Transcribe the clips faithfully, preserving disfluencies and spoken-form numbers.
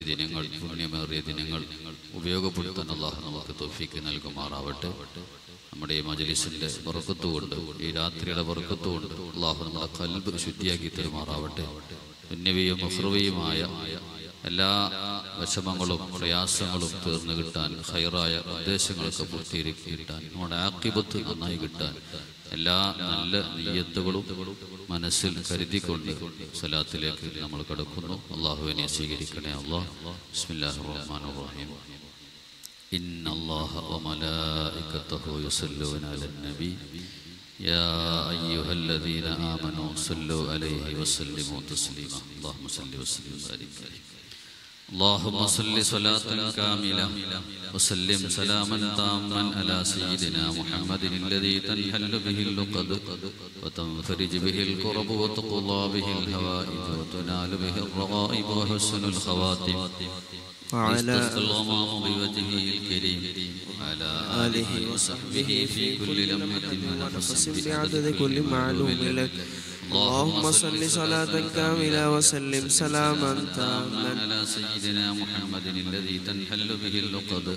ദിനങ്ങൾ പുണ്യമേറിയ ദിനങ്ങൾ ഉപയോഗപ്പെടുത്താൻ അല്ലാഹു നമുക്ക് തൗഫീഖ് നൽകുമാറാവട്ടെ. നമ്മുടെ ഈ മജ്ലിസിന്റെ ബർക്കത്ത് കൊണ്ട്, ഈ രാത്രിയുടെ ബർക്കത്ത് കൊണ്ട് അല്ലാഹു നമ്മുടെ ഖൽബ് ശുദ്ധിയാക്കി തരുമാറാവട്ടെ. ദുന്യവിയും ഉഖ്റവിയുമായ എല്ലാ വിഷമങ്ങളും പ്രയാസങ്ങളും തീർന്നു കിട്ടാൻ, ഖൈറായ ഉദ്ദേശങ്ങളൊക്കെ പൂർത്തീകരിച്ച് കിട്ടാൻ, നമ്മുടെ ആഖിബത്ത് നന്നായി കിട്ടാൻ എല്ലാ നല്ല നിയ്യത്തുകളും മനസ്സിൽ കരുതിക്കൊണ്ട് സലാത്തിലേക്ക് നമ്മൾ കടക്കുന്നു. അല്ലാഹുവിനെ സ്വീകരിക്കണേ അല്ലാഹ്. ബിസ്മില്ലാഹിർ റഹ്മാനിർ റഹീം. ഇന്നല്ലാഹ വമലായികതഹു യുസല്ലൂന അലൻ നബി യാ അയ്യുഹല്ലദീന ആമനൂ സല്ലു അലൈഹി വസല്ലിമു തസ്ലീമാ. അല്ലാഹുമ്മ സല്ലി വസല്ലിം വബാരിക് അലൈഹി. اللهم صل صلاة كاملة وسلم سلاما تاما على سيدنا محمد الذي تنحل به اللقد وتنفرج به الكرب وتقضى به الهوائج وتنال به الرغائب وحسن الخواتم ويستسقى الغمام بوجهه الكريم وعلى آله وصحبه في كل لمحة ونفس بعدد كل معلوم لك. اللهم صل صلاة كاملة وسلم سلاما تاما على سيدنا محمد الذي تنحل به اللقد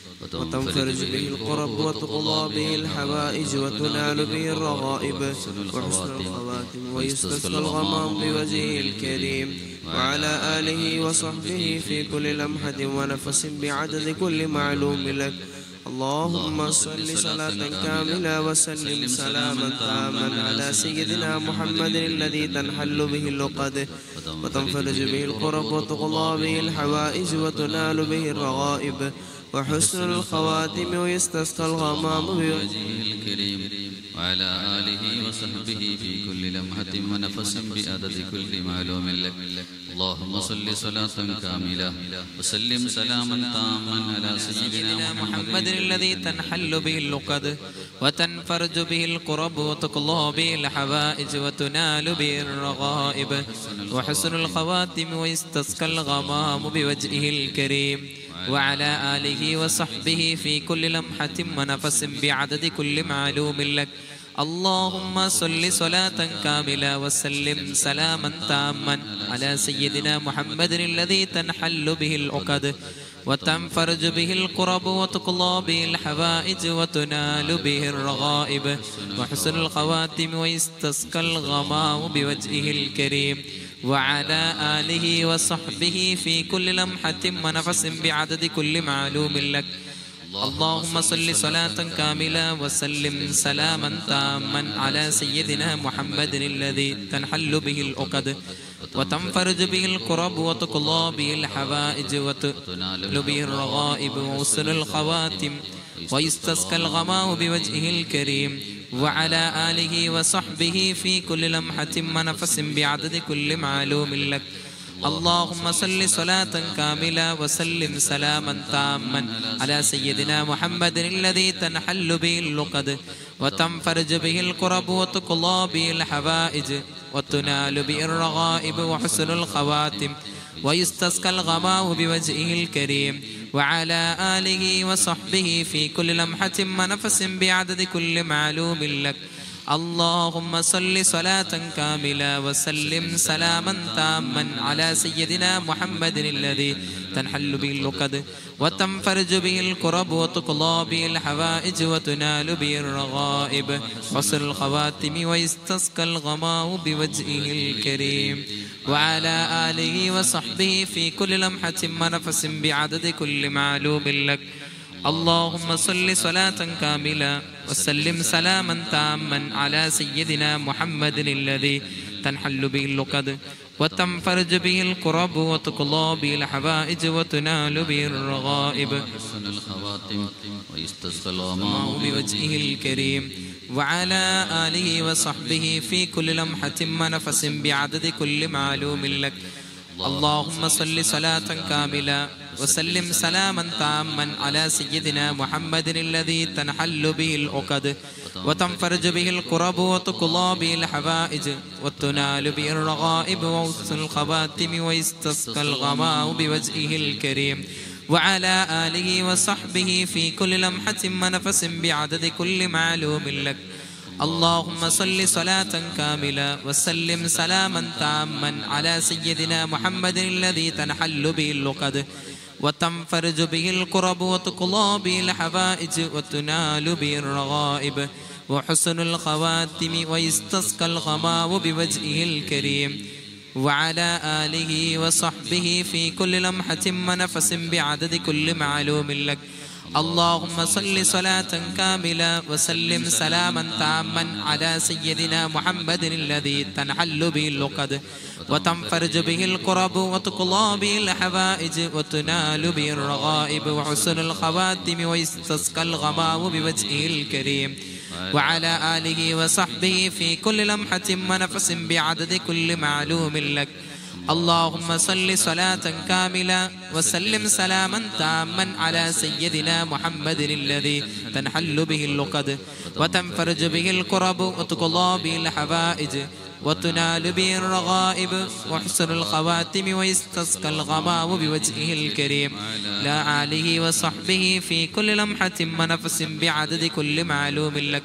وتنفرج به الكرب وتقضى به الحوائج وتنال به الرغائب وحسن الخواتم ويستسقى الغمام بوجهه الكريم وعلى آله وصحبه في كل لمحة ونفس بعدد كل معلوم لك. اللهم صل صلاة كاملة وسلم سلاما تاما على سيدنا محمد الذي تنحل به اللقد وتنفرج به الكرب وتقضى به الحوائج وتنال به الرغائب وحسن الخواتم ويستسقى الغمام بوجهه الكريم وعلى آله وصحبه في كل لمحة ونفس بعدد كل معلوم لك. اللهم صل صلاة كاملة وسلم سلاما تاما على سيدنا محمد الذي تنحل به اللقد وتنفرج به الكرب وتقضى به الحوائج وتنال به الرغائب وحسن الخواتم ويستسقى الغمام بوجهه الكريم وعلى آله وصحبه في كل لمحة ونفس بعدد كل معلوم لك. اللهم صل صلاة كاملة وسلم سلاما تاما على سيدنا محمد الذي تنحل به العقد وتنفرج به الكرب وتقضى به الحوائج وتنال به الرغائب وحسن الخواتم ويستسقى الغمام بوجهه الكريم وعلى آله وصحبه في كل لمحة ونفس بعدد كل معلوم لك. اللهم صل صلاة كاملة وسلم سلاما تاما على سيدنا محمد الذي تنحل به العقد وتنفرج به الكرب وتقضى به الحوائج وتنال به الرغائب وحسن الخواتم ويستسقى الغمام بوجهه الكريم وعلى آله وصحبه في كل لمحة ونفس بعدد كل معلوم لك. اللهم صل صلاة كاملة وسلم سلاما تاما على سيدنا محمد الذي تنحل به اللقد وتنفرج به الكرب وتقضى به الحوائج وتنال به الرغائب وحسن الخواتم ويستسقى الغمام بوجهه الكريم وعلى آله وصحبه في كل لمحة ونفس بعدد كل معلوم لك. اللهم صل صلاة كاملة وسلم سلاما تاما على سيدنا محمد الذي تنحل به اللقد وتنفرج به الكرب وتقضى به الحوائج وتنال به الرغائب وحسن الخواتم ويستسقى الغمام بوجهه الكريم وعلى آله وصحبه في كل لمحة ونفس بعدد كل معلوم لك. اللهم صل صلاة كاملة وسلم سلاما تاما على سيدنا محمد الذي تنحل به اللقد وتنفرج به الكرب وتقضى به الحوائج وتنال به الرغائب وحسن الخواتم ويستسقى الغمام بوجهه الكريم وعلى آله وصحبه في كل لمحة ونفس بعدد كل معلوم لك. اللهم صل صلاة كاملة وسلم سلاما تاما على سيدنا محمد الذي تنحل به العقد وتنفرج به الكرب وتقضى به الحوائج وتنال به الرغائب وحسن الخواتم ويستسقى الغمام بوجهه الكريم وعلى آله وصحبه في كل لمحة ونفس بعدد كل معلوم لك. اللهم صل صلاة كاملة وسلم سلاما تاما على سيدنا محمد الذي تنحل به اللقد وتنفرج به الكرب وتقضى به الحوائج وتنال به الرغائب وحسن الخواتم ويستسقى الغمام بوجهه الكريم وعلى آله وصحبه في كل لمحة ونفس بعدد كل معلوم لك. اللهم صل صلاة كاملة وسلم سلاما تاما على سيدنا محمد الذي تنحل به اللقد وتنفرج به الكرب وتقضى به الحوائج وتنال به الرغائب وحسن الخواتم ويستسقى الغمام بوجهه الكريم وعلى آله وصحبه في كل لمحة ونفس بعدد كل معلوم لك. اللهم صل صلاة كاملة وسلم سلاما تاما على سيدنا محمد الذي تنحل به اللقد وتنفرج به الكرب وتقضى به الحوائج وتنال به الرغائب وحسن الخواتم ويستسقى الغمام بوجهه الكريم لا آله وصحبه في كل لمحة ونفس بعدد كل معلوم لك.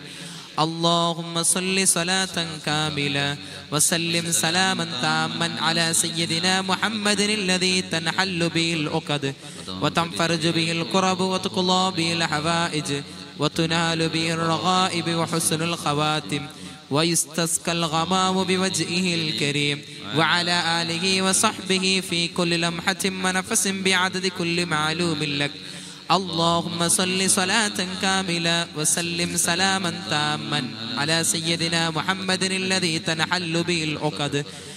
اللهم صل صلاة كاملة وسلم سلاما تاما على سيدنا محمد الذي تنحل به العقد وتنفرج به الكرب وتقضى به الحوائج وتنال به الرغائب وحسن الخواتم ويستسقى الغمام بوجهه الكريم وعلى آله وصحبه في كل لمحة ونفس بعدد كل معلوم لك. اللهم صل صلاة كاملة وسلم سلاما تاما على سيدنا محمد الذي تنحل به العقد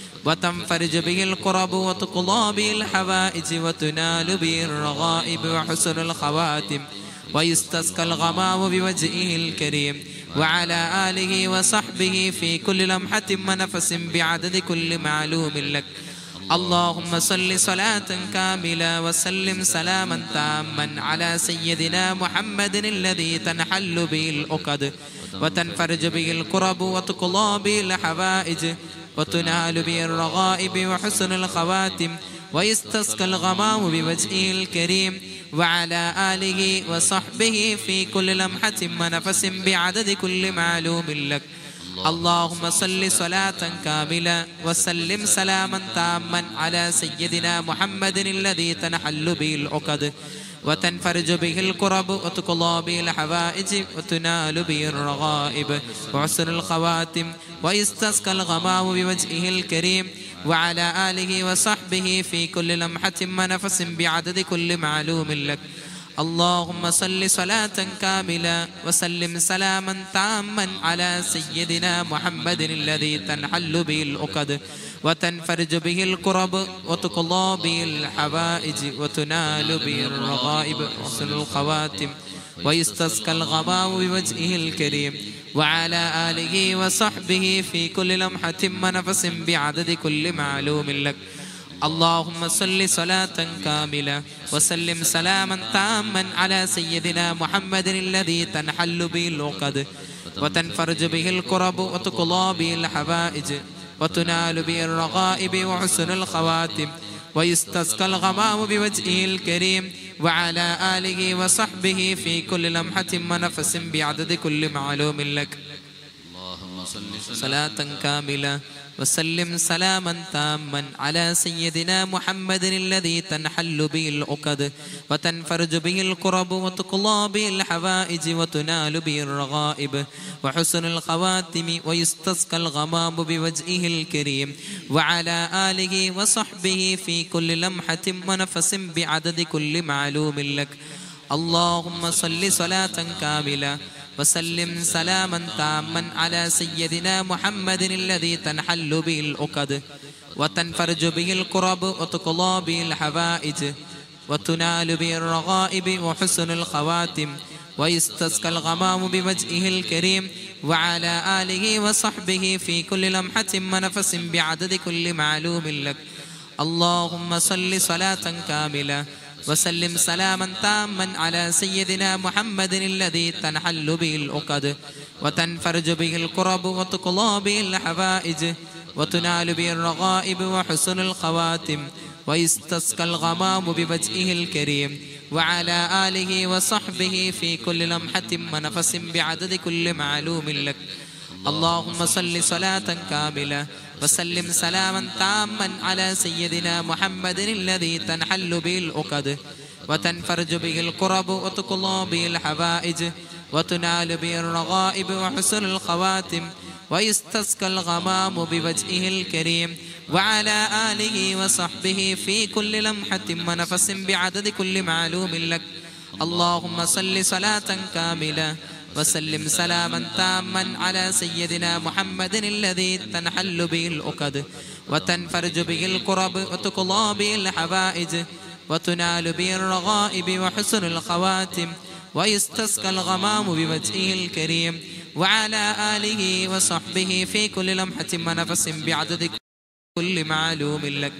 وتنفرج به الكرب وتقضى به الحوائج وتنال به الرغائب وحسن الخواتم ويستسقى الغمام بوجهه الكريم وعلى آله وصحبه في كل لمحة ونفس بعدد كل معلوم لك. اللهم صل صلاة كاملة وسلم سلاما تاما على سيدنا محمد الذي تنحل به العقد وتنفرج به الكرب وتقضى به الحوائج وتنال به الرغائب وحسن الخواتم ويستسقى الغمام بوجهه الكريم وعلى آله وصحبه في كل لمحة ونفس بعدد كل معلوم لك. اللهم صل صلاة كاملة وسلم سلاما تاما على سيدنا محمد الذي تنحل به العقد وتنفرج به الكرب وتقضى به الحوائج وتنال به الرغائب وحسن الخواتم ويستسقى الغمام بوجهه الكريم وعلى آله وصحبه في كل لمحة ونفس بعدد كل معلوم لك. اللهم صل صلاة كاملة وسلم سلاما تاما على سيدنا محمد الذي تنحل به العقد وتنفرج به الكرب وتقضى به الحوائج وتنال به الرغائب وحسن الخواتم ويستسقى الغمام بوجهه الكريم وعلى آله وصحبه في كل لمحة ونفس بعدد كل معلوم لك. اللهم صل صلاة كاملة وسلم سلاما تاما على سيدنا محمد الذي تنحل به العقد وتنفرج به الكرب وتقضى به الحوائج وتنال به الرغائب وحسن الخواتم ويستسقى الغمام بوجهه الكريم وعلى آله وصحبه في كل لمحة ونفس بعدد كل معلوم لك. اللهم صل صلاة كاملة وسلم سلاما تاما على سيدنا محمد الذي تنحل به العقد وتنفرج به الكرب وتقضى به الحوائج وتنال به الرغائب وحسن الخواتم ويستسقى الغمام بوجهه الكريم وعلى آله وصحبه في كل لمحة ونفس بعدد كل معلوم لك. اللهم صل صلاة كاملة وسلم سلاما تاما على سيدنا محمد الذي تنحل به العقد وتنفرج به الكرب وتقضى به الحوائج وتنال به الرغائب وحسن الخواتم ويستسقى الغمام بوجهه الكريم وعلى آله وصحبه في كل لمحة ونفس بعدد كل معلوم لك. اللهم صل صلاة كاملة وسلم سلاما تاما على سيدنا محمد الذي تنحل به العقد وتنفرج به الكرب وتقضى به الحوائج وتنال به الرغائب وحسن الخواتم ويستسقى الغمام بوجهه الكريم وعلى آله وصحبه في كل لمحة ونفس بعدد كل معلوم لك. اللهم صل صلاة كاملة وسلم سلاما تاما على سيدنا محمد الذي تنحل به العقد وتنفرج به الكرب وتقضى به الحوائج وتنال به الرغائب وحسن الخواتم ويستسقى الغمام بوجهه الكريم وعلى آله وصحبه في كل لمحة ونفس بعدد كل معلوم لك. اللهم صل صلاة كاملة وسلم سلاما تاما على سيدنا محمد الذي تنحل به العقد وتنفرج به الكرب وتقضى به الحوائج وتنال به الرغائب وحسن الخواتم ويستسقى الغمام بوجهه الكريم وعلى آله وصحبه في كل لمحة ونفس بعدد كل معلوم لك.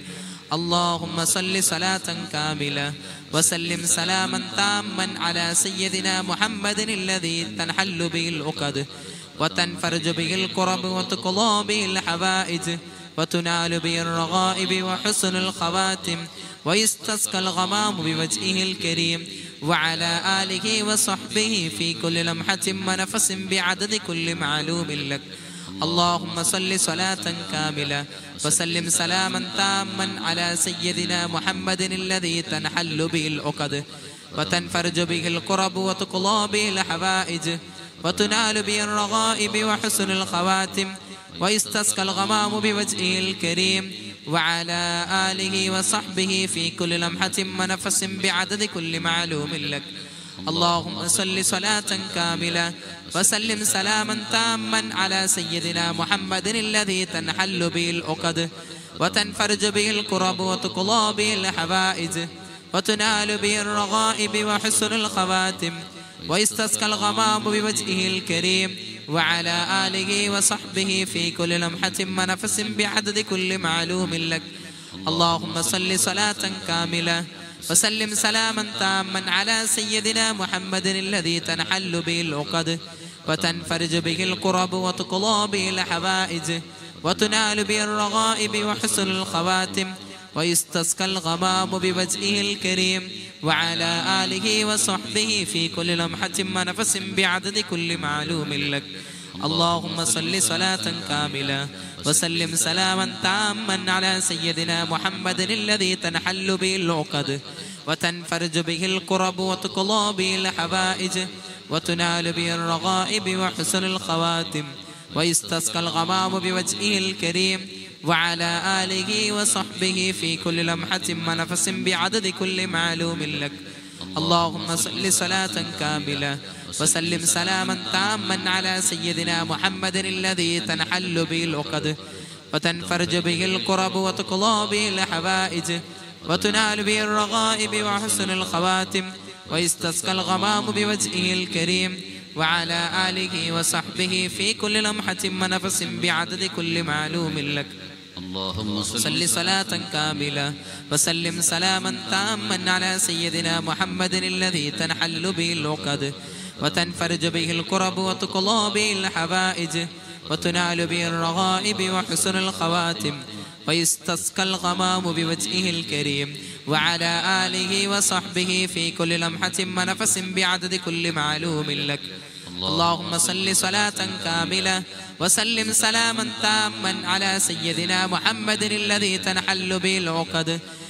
اللهم صل صلاة كاملة وسلم سلاما تاما على سيدنا محمد الذي تنحل به العقد وتنفرج به الكرب وتقضى به الحوائج وتنال به الرغائب وحسن الخواتم ويستسقى الغمام بوجهه الكريم وعلى آله وصحبه في كل لمحة ونفس بعدد كل معلوم لك. اللهم صل صلاة كاملة وسلم سلاما تاما على سيدنا محمد الذي تنحل به العقد وتنفرج به الكرب وتقضى به الحوائج وتنال به الرغائب وحسن الخواتم ويستسقى الغمام بوجهه الكريم وعلى آله وصحبه في كل لمحة ونفس بعدد كل معلوم لك. اللهم صل صلاة كاملة وسلم سلاما تاما على سيدنا محمد الذي تنحل به العقد وتنفرج به الكرب وتقضى به الحوائج وتنال به الرغائب وحسن الخواتم ويستسقى الغمام بوجهه الكريم وعلى آله وصحبه في كل لمحة ونفس بعدد كل معلوم لك. اللهم صل صلاة كاملة وسلم سلاما تاما على سيدنا محمد الذي تنحل به العقد وتنفرج به الكرب وتقضى به الحوائج وتنال به الرغائب وحسن الخواتم ويستسقى الغمام بوجهه الكريم وعلى آله وصحبه في كل لمحة ونفس بعدد كل معلوم لك. اللهم صل صلاة كاملة وسلم سلاما تاما على سيدنا محمد الذي تنحل به العقد وتنفرج به الكرب وتقضى به الحوائج وتنال به الرغائب وحسن الخواتم ويستسقى الغمام بوجهه الكريم وعلى آله وصحبه في كل لمحة ونفس بعدد كل معلوم لك. اللهم صل صلاة كاملة وسلم سلاما تاما على سيدنا محمد الذي تنحل به العقد وتنفرج به الكرب وتقضى به الحوائج وتنال به الرغائب وحسن الخواتم ويستسقى الغمام بوجهه الكريم وعلى آله وصحبه في كل لمحة ونفس بعدد كل معلوم لك. اللهم صل صلاة كاملة وسلم سلاما تاما على سيدنا محمد الذي تنحل به العقد وتنفرج به الكرب وتقضى به الحوائج وتنال به الرغائب وحسن الخواتم ويستسقى الغمام بوجهه الكريم وعلى آله وصحبه في كل لمحة ونفس بعدد كل معلوم لك. اللهم صل صلاة كاملة وسلم سلاما تاما على سيدنا محمد الذي تنحل به العقد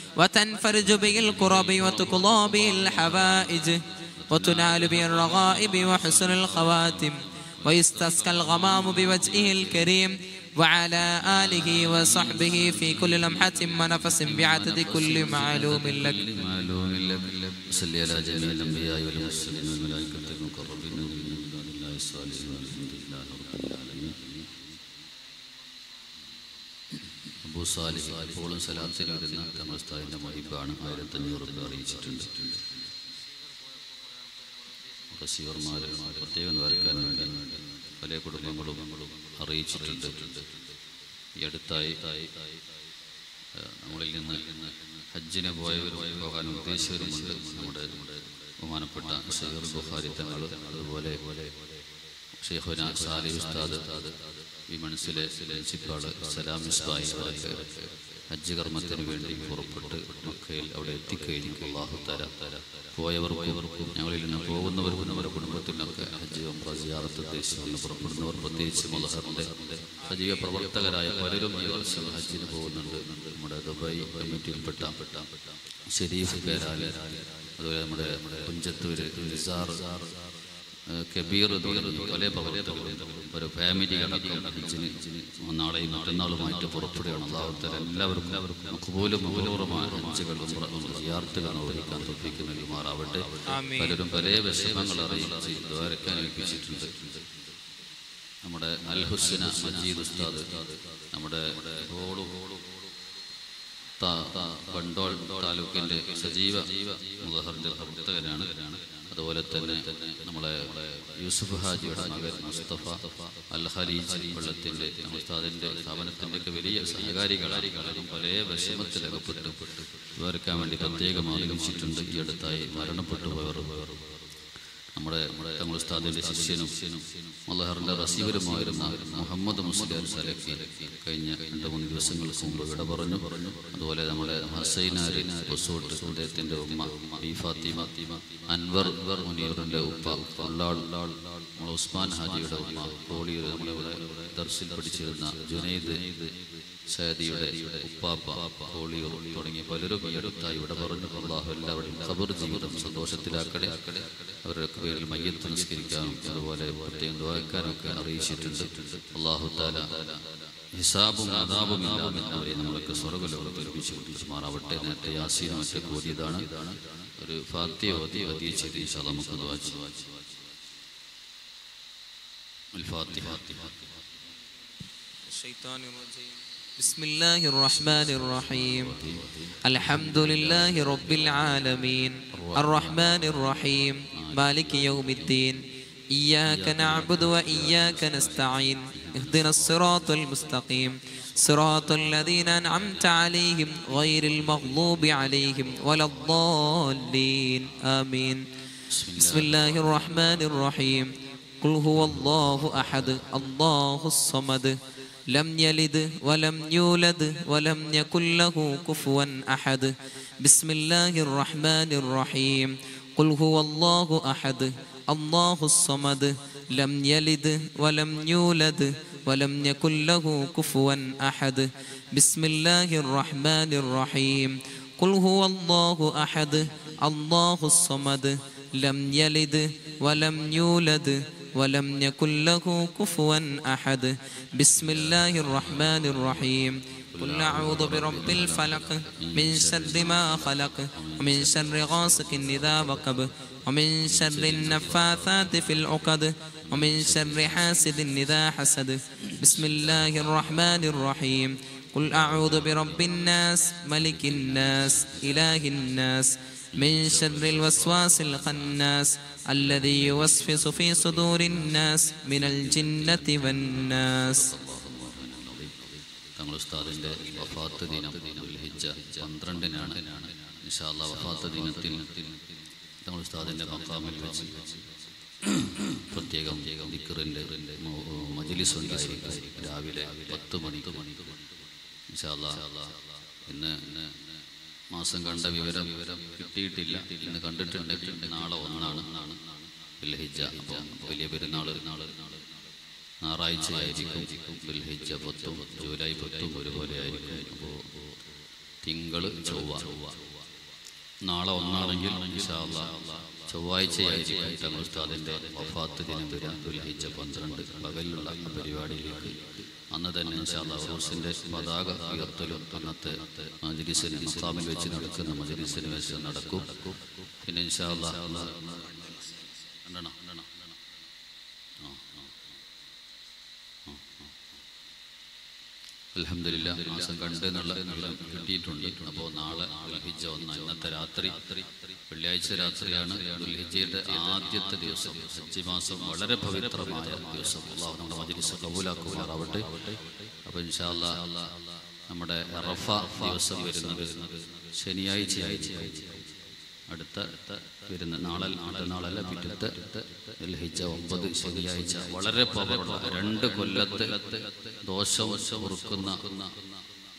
وتنفرج به الكرب وتقضى به الحوائج وتنال به الرغائب وحسن الخواتم ويستسقى الغمام بوجهه الكريم وعلى آله وصحبه في كل لمحة ونفس بعدد كل معلوم لك. معلوم لك. صل على جميع الأنبياء والمرسلين والملائكة المقربين والله الصالحين والحمد لله رب العالمين. അബൂ സാലിഹ് ഇപ്പോഴും സലാത്തിൽ വരുന്ന തമസ്താവിൻ്റെ മഹിബാണ് ആയിരത്തി അഞ്ഞൂറ് രൂപ അറിയിച്ചിട്ടുണ്ട്. റസീവർമാർ പ്രത്യേകം വരക്കാൻ വേണ്ടി പല കുടുംബങ്ങളും അറിയിച്ചിട്ടുണ്ട്. ഈ അടുത്തായി നമ്മളിൽ നിന്ന് ഹജ്ജിനെ പോയവരും പോകാൻ ഉദ്ദേശിച്ചവരുമുണ്ട്. നമ്മുടെ ബഹുമാനപ്പെട്ട സയ്യിദ് ബുഖാരി തങ്ങൾ, അതുപോലെ ഷെയ്ഖുന സാലിഹ് ഉസ്താദ്, ഈ മനസ്സിലെ പ്രിൻസിപ്പാൾ സലാം മിസ്ബാഹി, ഹജ്ജ് കർമ്മത്തിന് വേണ്ടി പുറപ്പെട്ട് മക്കയിൽ അവിടെ എത്തിക്കഴിഞ്ഞു. അല്ലാഹു തആല പോയവർക്കും ഞങ്ങളിൽ നിന്ന് പോകുന്നവർക്കും നമ്മുടെ കുടുംബത്തിനൊക്കെ ഹജ്ജ് ഉംറ സിയാറത്ത് ഉദ്ദേശിച്ചുകൊണ്ട് പുറപ്പെടുന്നവർ, പ്രത്യേകിച്ച് മുളഹറിൻ്റെ സജീവ പ്രവർത്തകരായ പലരും ഈ വർഷം ഹജ്ജിന് പോകുന്നുണ്ട്. നമ്മുടെ ദുബായ് കമ്മിറ്റിയിൽപ്പെട്ട ഷെരീഫ് പേരാല്, അതുപോലെ നമ്മുടെ കുഞ്ചത്തൂര് നിസാർ, കബീർ തുടങ്ങി പല പ്രവർത്തകരും ഒരു ഫാമിലി അടക്കം ഹജ്ജിന് നാളെയും മറ്റന്നാളുമായിട്ട് പുറപ്പെടുകയാണ്. അല്ലാഹു തആല എല്ലാവർക്കും മഖ്ബൂലും മബ്റൂറുമായ ഹജ്ജുകൾ സിയാറത്തുകൾ നിർവഹിക്കാൻ തൗഫീഖ് നൽകുമാറാവട്ടെ. പലരും പല വിഷമങ്ങൾ അറിയിച്ച് ദ്വാരക്കാൻ ഏൽപ്പിച്ചിട്ടുണ്ട്. നമ്മുടെ അൽ ഹുസ്ന മജീദ് ഉസ്താദ് നമ്മുടെ ബണ്ടോൾ താലൂക്കിൻ്റെ സജീവ മുളഹറിൻ്റെ പ്രവർത്തകനാണ്. അതുപോലെ തന്നെ നമ്മളെ യൂസുഫ് ഹാജിയുടെ മകൻ മുസ്തഫ അൽ ഖലീജ് വെള്ളത്തിൻ്റെ ഉസ്താദിൻ്റെ സ്ഥാപനത്തിൻ്റെ ഒക്കെ വലിയ സഹകാരികളായി കളും പല വിഷമത്തിലകപ്പെട്ടു ഇവർക്കാൻ വേണ്ടി പ്രത്യേകം ആഗ്രഹിച്ചിട്ടുണ്ട്. ഈ അടുത്തായി മരണപ്പെട്ടു പോയവർ നമ്മുടെ തങ്ങൾ ഉസ്താദിൻ്റെ ശിഷ്യനും മലഹറിൻ്റെ റസീവരുമായിരുന്ന മുഹമ്മദ് മുസ്ലിയാർ സലഫി കഴിഞ്ഞ രണ്ട് മൂന്ന് ദിവസങ്ങൾക്ക് മുമ്പ് വിട പറഞ്ഞു. അതുപോലെ നമ്മുടെ ഹസൈനാരി റിസോർട്ട് അദ്ദേഹത്തിൻ്റെ ഉമ്മ ബി ഫാത്തിമ, അൻവർ മുനീറിൻ്റെ ഉപ്പ ഉള്ളാൾ, ഉസ്മാൻ ഹാജിയുടെ ഉമ്മ കോളിയൂർ, നമ്മളിവിടെ ദർസിൽ പഠിച്ചിരുന്ന ജുനൈദ് സയദിയുടെ ഉപ്പാപ്പ കോളിയൂർ തുടങ്ങിയ പലരും ഈ അടുത്തായി ഇവിടെ പറഞ്ഞു. അല്ലാഹു എല്ലാവരുടെയും ഖബർ ജീവിതം സന്തോഷത്തിലാക്കട്ടെ. അവരുടെ പേരിൽ മയ്യത്ത് നിസ്കരിക്കാനും അതുപോലെ പ്രത്യേകം ദുആക്കാനൊക്കെ അറിയിച്ചിട്ടുണ്ട്. അല്ലാഹു തആല ഹിസാബും അദാബും ഇല്ലാതെ നമ്മളൊക്കെ സ്വർഗ്ഗലോകത്ത് ഒരുമിച്ച് കൊണ്ടുമാറാവട്ടെ. നേരത്തെ യാസീനും മറ്റൊക്കെ ഓതിയതാണ്. ഒരു ഫാത്തിഹ ഓതി ഓതി ചെയ്ത് ഇൻഷാ അല്ലാഹ് നമുക്ക് ദുആ ചെയ്യാം. അൽ ഫാത്തിഹ. بسم الله الرحمن الرحيم. الحمد لله رب العالمين الرحمن الرحيم مالك يوم الدين إياك نعبد وإياك نستعين اهدنا الصراط المستقيم صراط الذين أنعمت عليهم غير المغضوب عليهم ولا الضالين آمين. بسم الله الرحمن الرحيم. قل هو الله أحد الله الصمد لم يلد ولم يولد ولم يكن له كفوا أحد. بسم الله الرحمن الرحيم. قل هو الله أحد الله الصمد لم يلد ولم يولد ولم يكن له كفوا أحد. بسم الله الرحمن الرحيم. قل هو الله أحد الله الصمد لم يلد ولم يولد ولم يكن له كفوا أحد. بسم الله الرحمن الرحيم. قل أعوذ برب الفلق من شر ما خلق ومن شر غاسق إذا وقب ومن شر النفاثات في العقد ومن شر حاسد إذا حسد. بسم الله الرحمن الرحيم. قل أعوذ برب الناس ملك الناس إله الناس من شر الوسواس الخناس الذي يوسوس في صدور الناس من الجنة والناس. തങ്ങൾ ഉസ്താദിൻ്റെ വഫാത്ത് ദിനം ദുൽഹിജ്ജ പന്ത്രണ്ടിനാണ്. ഇൻഷാ അല്ലാഹ് വഫാത്ത് ദിനത്തിൽ തങ്ങൾ ഉസ്താദിൻ്റെ മഖാമിൽ വെച്ച് പ്രത്യേകം ദിക്റിൻ്റെ മജ്ലിസ് ഉണ്ടായിരിക്കും രാവിലെ പത്ത് മണിക്ക്. ഇൻഷാ അല്ലാഹ് ഇന്ന് മാസം കണ്ട വിവരം വിവരം കിട്ടിയിട്ടില്ല. ഇന്ന് കണ്ടിട്ടുണ്ടെങ്കിൽ നാളെ ഒന്നാണ് ദുൽഹിജ്ജ. അപ്പം വലിയ പെരുന്നാൾ ഞായറാഴ്ചയായിരിക്കും. ദുൽഹിജ്ജ പത്തും ജൂലൈ പത്തും ഒരുപോലെ ആയിരിക്കും. അപ്പോൾ തിങ്കൾ ചൊവ്വ നാളെ ഒന്നാണെങ്കിൽ ഇൻഷാ അല്ലാഹ് ചൊവ്വാഴ്ചയായിരിക്കും തങ്ങൾ ഉസ്താദിൻ്റെ വഫാത്ത് ദിനം വരാൻ. ദുൽഹിജ്ജ പന്ത്രണ്ട് പകലുള്ള പരിപാടിയിലേക്ക് അന്ന് തന്നെ ഇൻഷാ അല്ലാഹ് ഉറൂസിൻ്റെ പതാക ഉയർത്തലും അന്നത്തെ മജ്ലിസിന് മഖാമിൽ വെച്ച് നടക്കുന്ന മജ്ലിസിന് വെച്ച് നടക്കും. പിന്നെ ഇൻഷാ അല്ലാഹ് അൽഹംദുലില്ലാഹ് മാസം കണ്ട് എന്നുള്ള കിട്ടിയിട്ടുണ്ട്. അപ്പോൾ നാളെ ദുൽഹിജ്ജ ഒന്ന് ഇന്നത്തെ രാത്രി വെള്ളിയാഴ്ച രാത്രിയാണ് ദുൽഹിജ്ജയുടെ ആദ്യത്തെ ദിവസം. ഹജ്ജ് മാസം വളരെ പവിത്രമായ ദിവസം. അല്ലാഹു നമ്മുടെ മജ്ലിസ് ഖബൂലാക്കുമാറാവട്ടെ. അപ്പോൾ ഇൻഷാ അല്ലാഹ് നമ്മുടെ അറഫ ദിവസം വരുന്നത് ശനിയാഴ്ചയായിരിക്കും. അടുത്ത വരുന്ന നാളെ മറ്റന്നാളല്ല പിറ്റത്തെ ദുൽഹിജ്ജ ഒമ്പത് ശനിയാഴ്ച. വളരെ പവർഫുൾ രണ്ട് കൊല്ലത്തെ ദോഷം പൊറുക്കുന്ന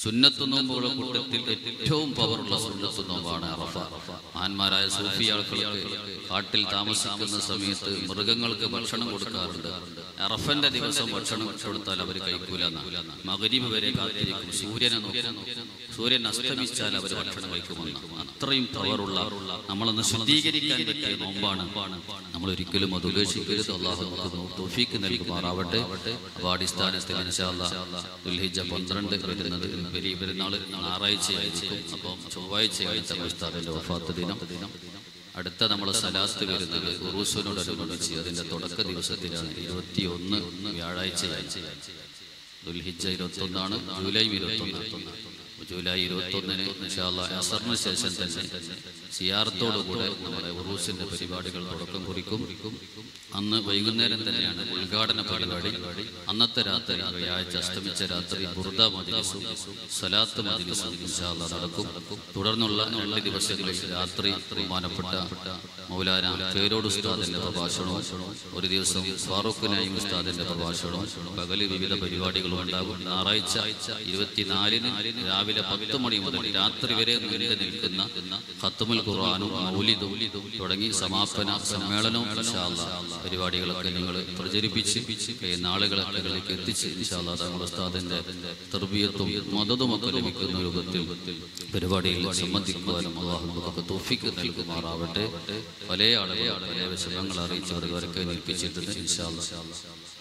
സുന്നത്ത് നോമ്പുകളുടെ കൂട്ടത്തിൽ ഏറ്റവും പവറുള്ള സുന്നത്ത് നോമ്പാണ് അറഫ. മഹാന്മാരായ സൂഫി ആളുകൾക്ക് കാട്ടിൽ താമസിക്കുന്ന സമയത്ത് മൃഗങ്ങൾക്ക് ഭക്ഷണം കൊടുക്കാറുണ്ട്. അറഫന്റെ ദിവസം ഭക്ഷണം കൊടുത്താൽ അവർ കഴിക്കൂല. മഗ്രിബ് വരെ കാത്തിരിക്കും, സൂര്യനെ നോക്കും, സൂര്യൻ അസ്തമിച്ചാൽ അവർ ഭക്ഷണം കഴിക്കുമെന്ന്. അത്രയും പവറുള്ള, നമ്മളൊന്ന് ശുദ്ധീകരിക്കാൻ പറ്റിയ നോമ്പാണ്. നമ്മൾ ഒരിക്കലും അത് ഉപേക്ഷിക്കരുത്. അള്ളാഹു നമുക്ക് തൗഫീഖ് നൽകുമാറാവട്ടെ. അപ്പോൾ അടിസ്ഥാനത്തിൽ ഇൻഷാ അല്ലാഹ് ദുൽഹിജ്ജ പന്ത്രണ്ട് വരുന്നത് വലിയ പെരുന്നാൾ ഞായറാഴ്ചയായിരിക്കും. അപ്പം ചൊവ്വാഴ്ചയായിട്ട് ഉസ്താദിന്റെ വഫാത്ത് ദിനം. അടുത്ത നമ്മൾ സലാത്ത് വരുന്നത് ഉറൂസിനോടനുബന്ധിച്ച് അതിന്റെ തുടക്ക ദിവസത്തിലാണ്. ഇരുപത്തി ഒന്ന് വ്യാഴാഴ്ചയായി. ദുൽഹിജ്ജ ഇരുപത്തി ഒന്നാണ്, ജൂലൈ ഇരുപത്തി ഒന്ന്. ജൂലൈ ഇരുപത്തി ഒന്നിന് ഇൻഷാ അല്ലാഹ് അസറിന് ശേഷം തന്നെ സിയാറത്തോടുകൂടെ നമ്മുടെ ഉറൂസിന്റെ പരിപാടികൾ തുടക്കം കുറിക്കും. അന്ന് വൈകുന്നേരം തന്നെയാണ് ഉദ്ഘാടന പരിപാടി. അന്നത്തെ രാത്രി വ്യാഴാഴ്ച അസ്തമിച്ച രാത്രി ബുർദ മജ്ലിസും സലാത്ത് മജ്ലിസും ഇൻഷാ അല്ലാഹ് നടക്കും. തുടർന്നുള്ള രണ്ട് ദിവസങ്ങളിൽ രാത്രി ബഹുമാനപ്പെട്ട മൗലാന പേരോട് ഉസ്താദിന്റെ പ്രഭാഷണവും ഒരു ദിവസം ഫാറൂഖ് നഈം ഉസ്താദിന്റെ പ്രഭാഷണവും പകല് വിവിധ പരിപാടികളും ഉണ്ടാകും. ഞായറാഴ്ച ഇരുപത്തിനാലിന് രാവിലെ പത്ത് മണി മുതൽ രാത്രി വരെ നീണ്ടു നിൽക്കുന്ന ഖത്മുൽ ഖുർആനും മൗലിദും തുടങ്ങി സമാപന സമ്മേളനവും ഇൻഷാ അല്ലാഹ് പരിപാടികളൊക്കെ നിങ്ങൾ പ്രചരിപ്പിച്ച് നാളുകളൊക്കെ എത്തിച്ച് ഇൻഷാ അല്ലാഹ് തങ്ങളുടെ ഉസ്താദിന്റെ തർബിയത്തും മദദുമൊക്കെ ലഭിക്കുന്ന രൂപത്തിൽ പരിപാടിയിൽ സംബന്ധിക്കുവാനും അല്ലാഹു നമുക്ക് തൗഫീഖ് നൽകുമാറാവട്ടെ. പല ആളുകൾ പല വിഷമങ്ങൾ അറിയിച്ചവർക്ക് ഏൽപ്പിച്ചിട്ടുണ്ട് ഇൻഷാ അല്ലാഹ്.